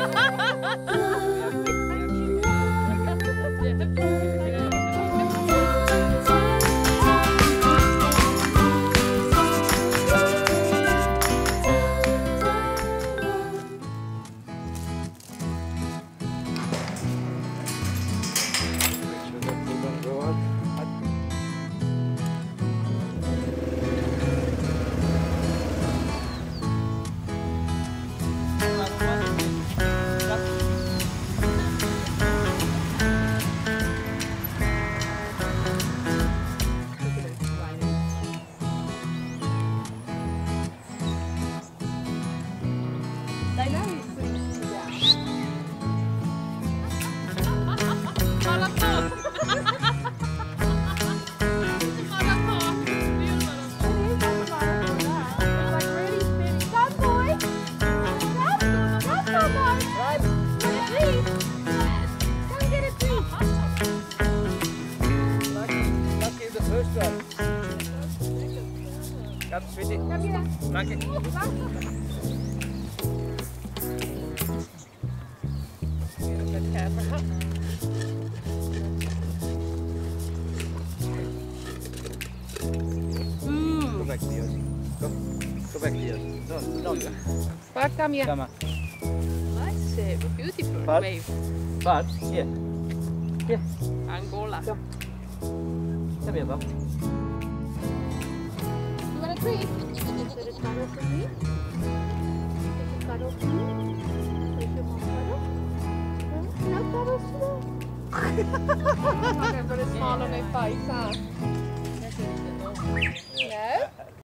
Come, sweetie. Come here. Monkey. Good camera. Go back to yours. Go back to yours. No. Bud, come here. Come on. That's beautiful Bud. wave. Bud, here. Here. Angola. Come here, Bob. You want a treat? Is it a cuddle for me? Is it a cuddle for me? Is your mom cuddle? No cuddles today? I'm going to put a smile on her face, huh? No?